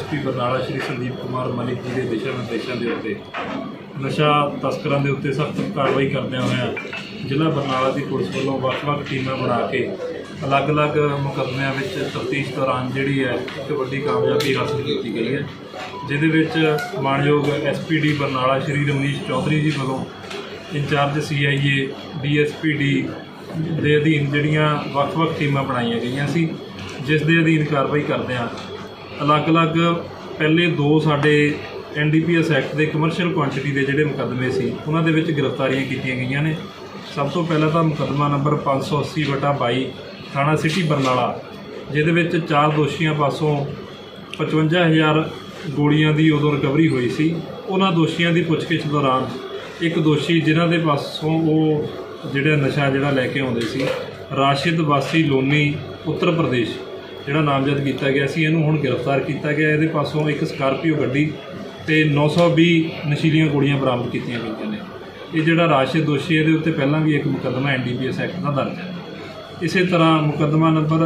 DSP Barnala Shri Sandeep Kumar Malik ji के दिशा निर्देशों के उत्ते नशा तस्करों के उत्ते सख्त कार्रवाई करदे होए जिला बरनाला की पुलिस वालों ਵੱਖ-ਵੱਖ टीमां बना के अलग-अलग मुकदमिਆਂ ਵਿੱਚ तफ्तीश दौरान जिहड़ी है एक वड्डी कामयाबी हासिल की गई है, जिहदे विच मानयोग SPD बरनाला श्री रमनीश चौधरी जी वालों इंचार्ज CIA DSPD ਦੇ अधीन ਜਿਹੜੀਆਂ ਵੱਖ-ਵੱਖ टीमां बनाई गई सी, जिस दे अधीन कार्रवाई करदे अलग-अलग पहले दो साडे NDPS एक्ट के कमर्शियल क्वांटिटी के जोड़े मुकदमे से उन्होंने गिरफ्तारियां की गई ने। सब तो पहला तो मुकदमा नंबर 580/22 थाना सिटी बरनाला, जिहदे 4 दोषियों पासों 55,000 गोलियां की उदों रिकवरी हुई सी। उन्होंने दोषियों की पुछगिछ दौरान एक दोषी जिन्हों के पासों वो जोड़ा नशा जोड़ा लैके आउंदे सी राशिद वासी लोनी उत्तर प्रदेश जोड़ा नामजद किया गया सी, इनू हुण गिरफ्तार किया गया। ये पासों एक स्कारपियो गड्डी ते 920 नशीलियां गोलियां बरामद की गई ने। ये जोड़ा राशिद दोषी ये उत्ते पहला भी एक मुकदमा NDPS एक्ट का दर्ज है। इस तरह मुकदमा नंबर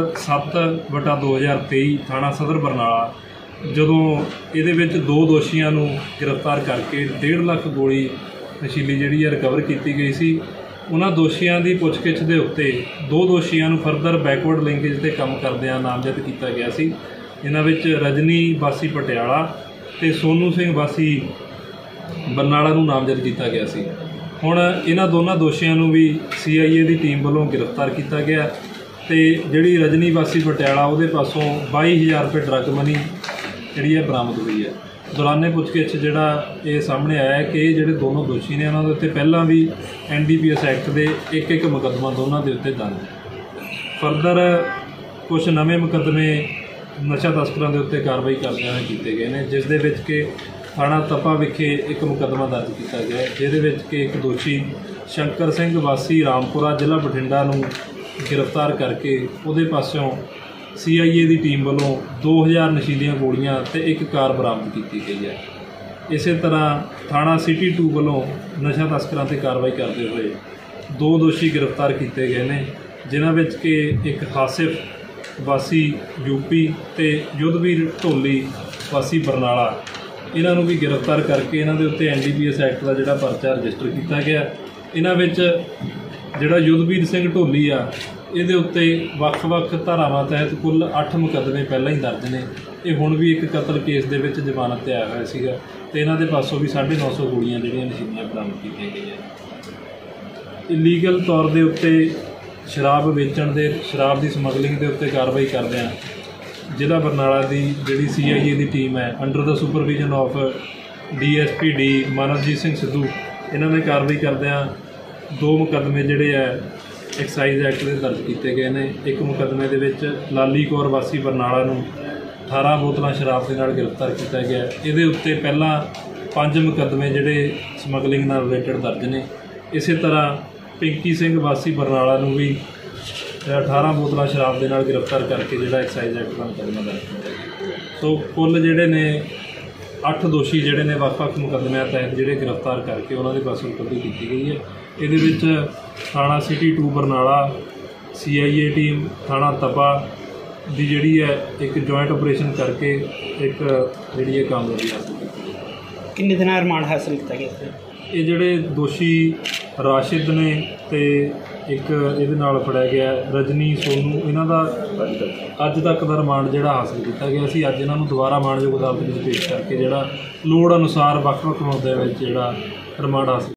7/2023 थाना सदर बरनाला, जदों ये दो दोषियों को गिरफ्तार करके 1.5 लाख गोली नशीली जी रिकवर की गई सी। उन्होंने दोषियों की पुछगिछ के उत्ते 2 दोषियों को फरदर बैकवर्ड लिंकेज से काम करदियां नामजद किया गया सी। इन्हां विच रजनी वासी पटियाला ते सोनू सिंह वासी बरनाला नूं नामजद किया गया सी। हुण इन्हां दोनों दोषियों को भी CIA की टीम वालों गिरफ्तार किया गया ते जिहड़ी रजनी वासी पटियाला उहदे पासों 22,000 रुपये ड्रग मनी जिहड़ी है बरामद हुई है। दौराने पुछगिछ जिहड़ा ये सामने आया है कि जिहड़े दोनों दोषी ने उन्होंने उत्ते पहला भी NDPS एक्ट के एक मुकदमा दोनों के उत्ते दर्ज है। फरदर कुछ नवे मुकदमे नशा तस्करों के उत्ते कार्रवाई करदे होए कीते गए हैं, जिस दे विच कि थाना तपा विखे एक मुकदमा दर्ज किया गया, जिहदे विच कि एक दोषी शंकर सिंह वासी रामपुरा जिला बठिंडा नूं गिरफ्तार करके उहदे पासों CIA की टीम वालों 2000 नशीलियां गोलियां ते एक कार बरामद की गई है। इस तरह थाना सिटी 2 वालों नशा तस्करों से कार्रवाई करते हुए 2 दोषी गिरफ्तार किए गए हैं, जिन्हां विच कि एक हासिफ वासी UP ते युद्धवीर ढोली वासी बरनाला, इन्हों भी गिरफ्तार करके इन्हों के उत्ते NDPS एक्ट का जोड़ा परचा रजिस्टर किया गया। इन्हां विच जिहड़ा युद्धवीर सिंह ढोली आ ये उत्ते ਵੱਖ-ਵੱਖ धारावां तहत कुल 8 मुकदमे पहला ही दर्ज ने। ये हुण भी एक कतल केस दे विच जमानत ते आया होया सीगा ते इन्हां दे पासों भी 950 गोलियां जिहड़ियां नशीलियां बरामद कीतियां गईयां। इलीगल तौर दे उत्ते शराब वेचण दे शराब की समगलिंग के उत्ते कार्रवाई करदिआं जिला बरनाला की जिहड़ी CIA की टीम है under the supervision of DSPD Manavjit Singh Sidhu, इन्हां ने कार्रवाई करदिआं 2 मुकदमे जिहड़े है एक्साइज एक्ट के दर्ज किए गए हैं। एक मुकदमे दे विच लाली कौर वासी बरनाला नूं 18 बोतलां शराब के नाल गिरफ्तार किया गया। ये उत्ते पहला 5 मुकदमे जिहड़े समगलिंग नाल रिलेटेड दर्ज ने। इस तरह पिंकी सिंह वासी बरनाला नूं भी 18 बोतलां शराब के नाल गिरफ्तार करके जिहड़ा एक्साइज एक्ट का मुकदमा दर्ज किया। सो कुल जिहड़े ने 8 दोषी जिहड़े ने ਵੱਖ-ਵੱਖ मुकदमिਆਂ तहत जिहड़े गिरफ्तार करके उन्होंने पासों रिकवरी की गई है। ये थाना सिटी 2 बरनाला CIA टीम थाना तपा की जिहड़ी है एक जॉइंट ऑपरेशन करके एक जिहड़ी है कामयाबी हासिल की। किन्ने दिन रिमांड हासिल किया गया? ये जिहड़े दोषी राशिद ने ते एक इहदे नाल फड़िया गया रजनी सोनू, इन्हां दा अज तक का रिमांड जिहड़ा हासिल किया गया सी। अज इन्हां नूं दुबारा माणयोग अदालत विच पेश करके जिहड़ा लोड़ अनुसार ਵੱਖ-ਵੱਖ मुद्दਿਆਂ विच जिहड़ा रिमांड हासिल